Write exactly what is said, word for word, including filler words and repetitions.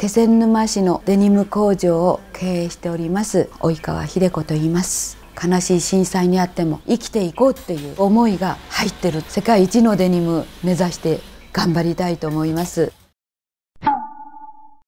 気仙沼市のデニム工場を経営しております及川秀子と言います。悲しい震災にあっても生きていこうっていう思いが入ってる世界一のデニム目指して頑張りたいと思います。